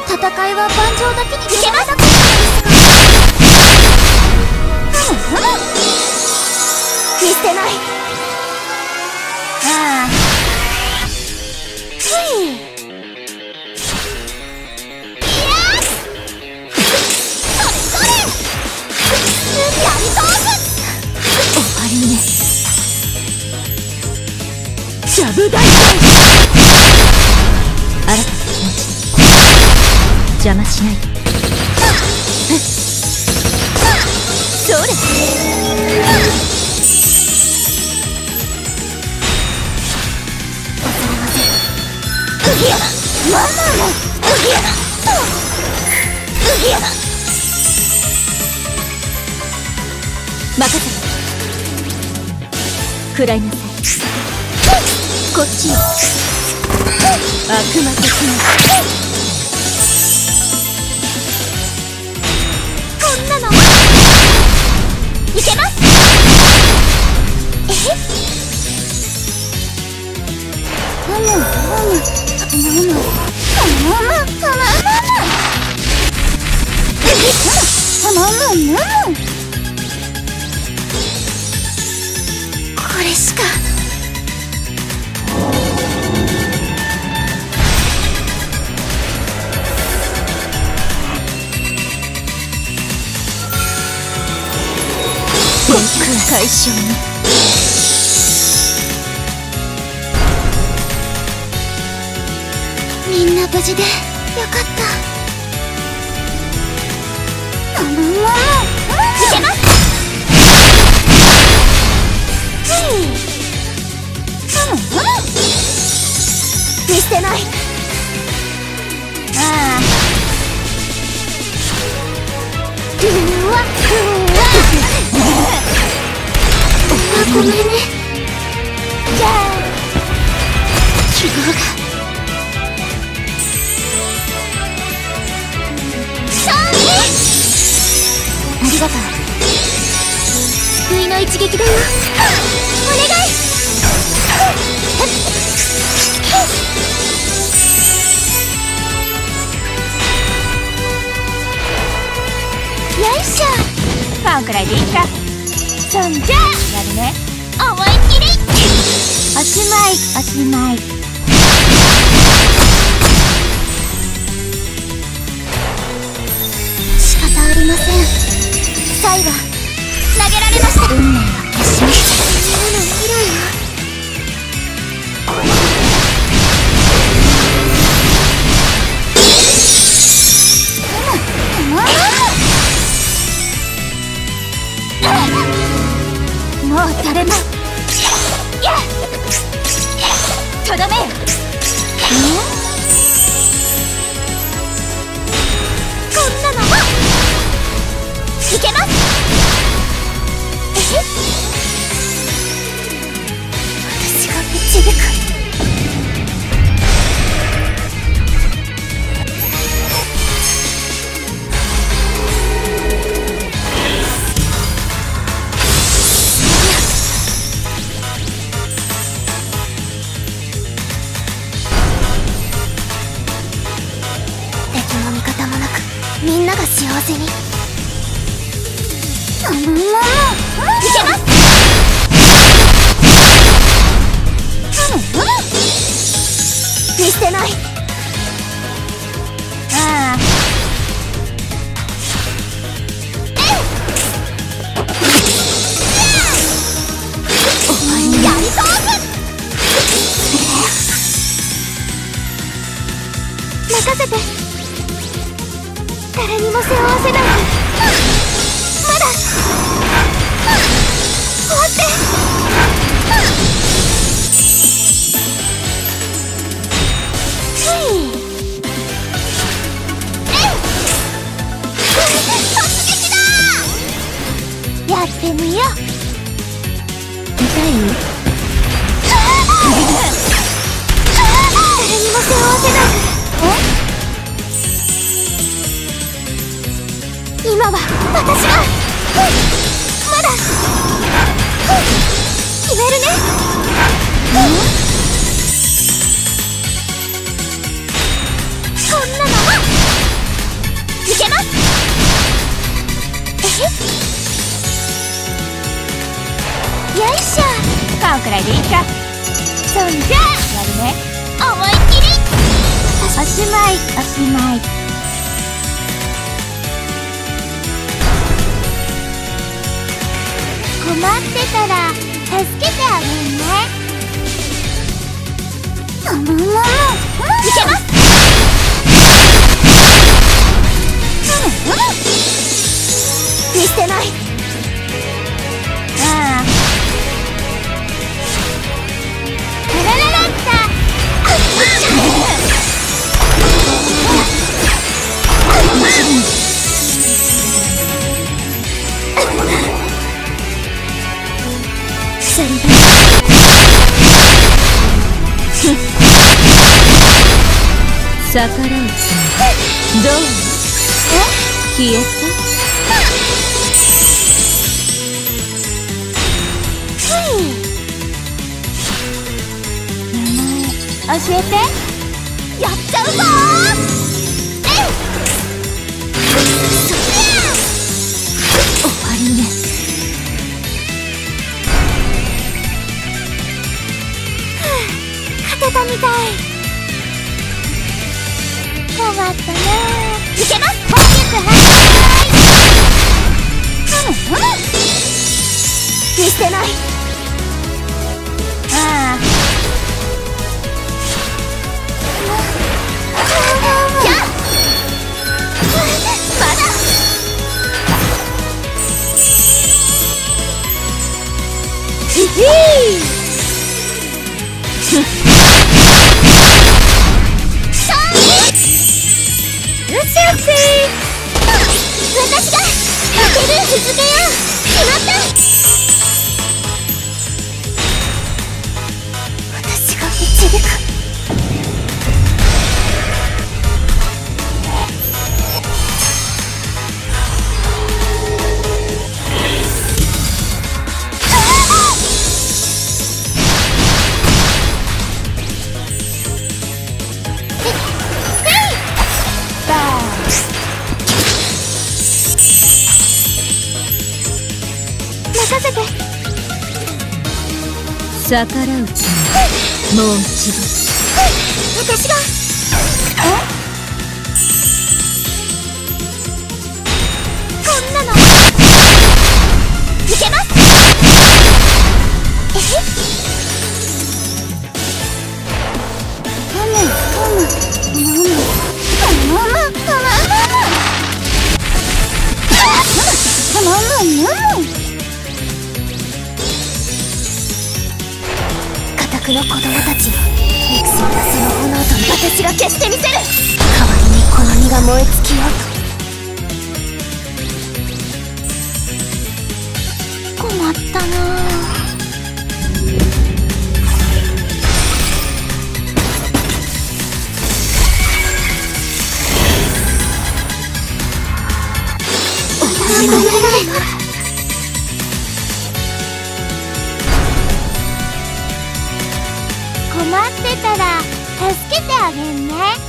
戦いは盤上だけにいけます。見捨てない。ああ、ジャブダイブ。あらた気持ち邪魔しないで。それ。恐れません。うぎやママもうぎやうぎや任せて。食らいなさい。こっちよ。悪魔的にこんなのいけます。これしか。解消にみんな無事でよかった。いけます。見捨てない。ああ、うわごめんね。じゃあ希望がありがとう。救いの一撃だよ。お願い。よいしょ。こんくらいでいいか。そんじゃやるね。思いっきり。おしまいおしまい。仕方ありません。サイは投げられました。運命は決しました。自由の未来はもう誰もとどめよ。こんなのもいけます。私が導く。みんなが幸せに。いけます。見捨てない。ああ、お前にやり通す。任せて。誰にも背負わせない。まだ終わって。突撃だ。やってみよう。痛い？誰にも背負わせない。今は私がまだ決めるね。こんなのもくらいでいいか。そんじゃやるね。思いっきり。おしまいおしまい。困ってたら助けてあげるね。いけます。見捨てない。ああ、ラララッタ。 逆らうつもり。どう？消えた？ 名前教えて。やっちゃうぞ終わりね。 勝てたみたい。困ったね。いけます。本日見捨てない。ああ、じゃあまだ私がいける。続けよう。決まった。私が導く。任せて。 逆らうつもり。もう一度。 私が。こんなのいけます。家宅の子供たち、憎そうなその炎と私が消してみせる。代わりにこの身が燃え尽きようと。困ったなぁ。困ってたら助けてあげんね。